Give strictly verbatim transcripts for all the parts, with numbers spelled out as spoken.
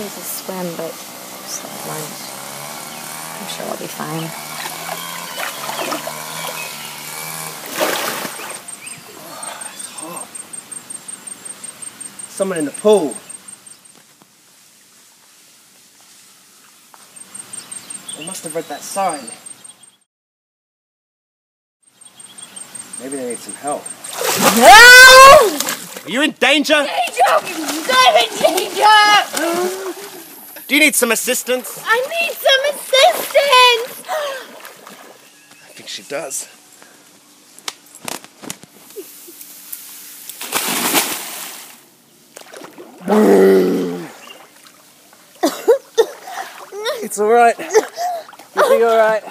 to swim, but just like lunch. I'm sure I'll be fine. Oh, it's hot. Someone in the pool. They must have read that sign. Maybe they need some help. No! Are you in danger? Danger! I'm in danger! Do you need some assistance? I need some assistance! I think she does. It's alright. You'll be alright.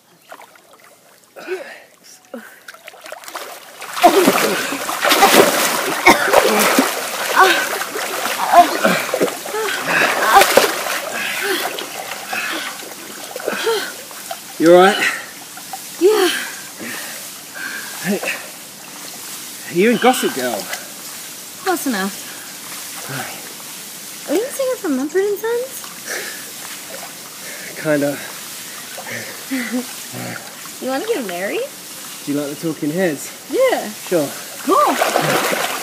You alright? Yeah. Hey, are you in Gossip Girl? Close enough. Are you the singer from Mumford and Sons? Kinda. You want to get married? Do you like the Talking Heads? Yeah. Sure. Cool.